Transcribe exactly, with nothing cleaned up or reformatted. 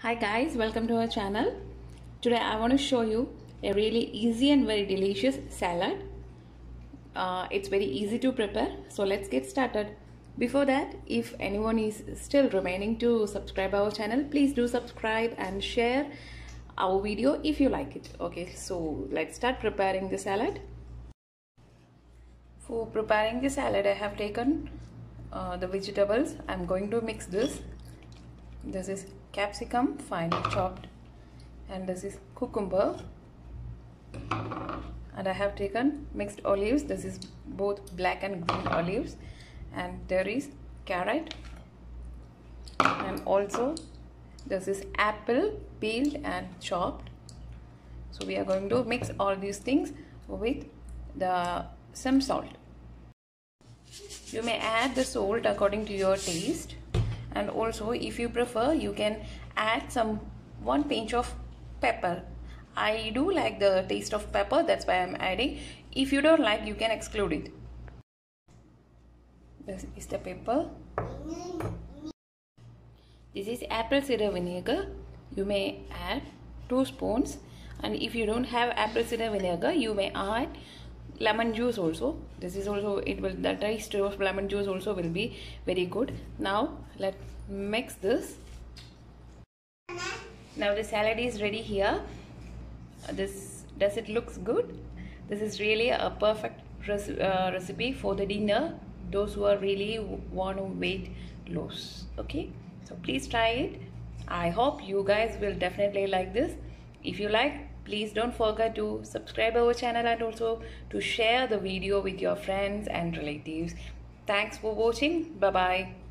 Hi guys, welcome to our channel. Today I want to show you a really easy and very delicious salad. Uh, it's very easy to prepare, so let's get started. Before that, if anyone is still remaining to subscribe our channel, please do subscribe and share our video if you like it. Okay, so let's start preparing the salad. For preparing the salad, I have taken uh, the vegetables. I'm going to mix this. This is capsicum finely chopped, and this is cucumber, and I have taken mixed olives. This is both black and green olives, and there is carrot, and also this is apple peeled and chopped. So we are going to mix all these things with the some salt. You may add the salt according to your taste, and also if you prefer you can add some one pinch of pepper. I do like the taste of pepper, that's why I'm adding. If you don't like, you can exclude it. This is the pepper. This is apple cider vinegar. You may add two spoons, and if you don't have apple cider vinegar, you may add lemon juice also. This is also, it will, the taste of lemon juice also will be very good. Now let's mix this. Now the salad is ready here. This does it looks good? This is really a perfect rec uh, recipe for the dinner, those who are really want to weight loss. Okay, so please try it. I hope you guys will definitely like this. If you like, please don't forget to subscribe our channel and also to share the video with your friends and relatives. Thanks for watching. Bye bye.